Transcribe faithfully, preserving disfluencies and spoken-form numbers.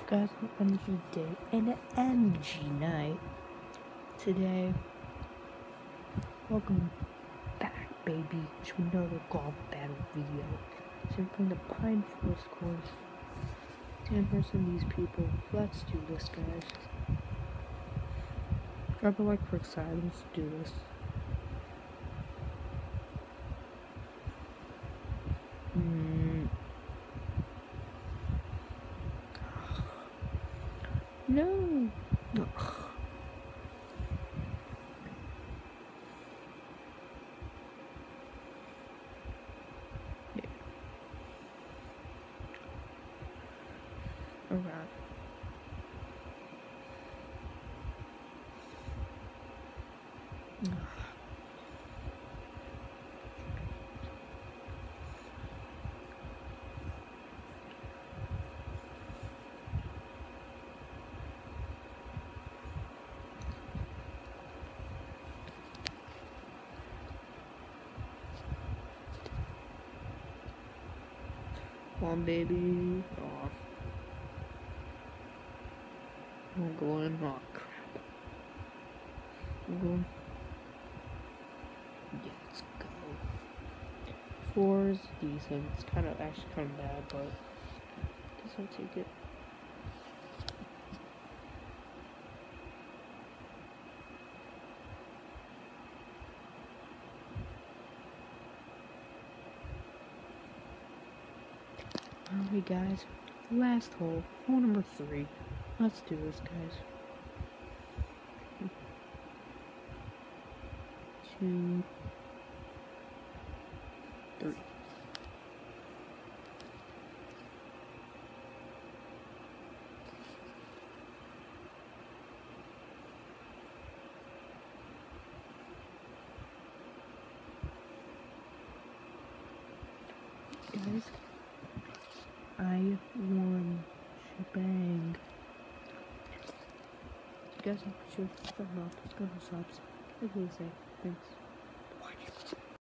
Guys, energy day and an energy night today. Welcome back, baby, to another golf battle video. So we're playing the Pine Forest course. ten percent these people. Let's do this, guys. Drop a like for excited. Let's do this. Mm. No. Ugh. Yeah. All right. Ugh. Come on, baby. Aw. I'm going. Oh, crap. I'm going. Yeah, let's go. Four is decent. It's kind of actually kind of bad, but I guess I'll take it. Alright, guys. Last hole. Hole number three. Let's do this, guys. Two. Three. Guys, I won. Shebang. You guys, I'm sure. Subscribe, subs. What do you say? Thanks.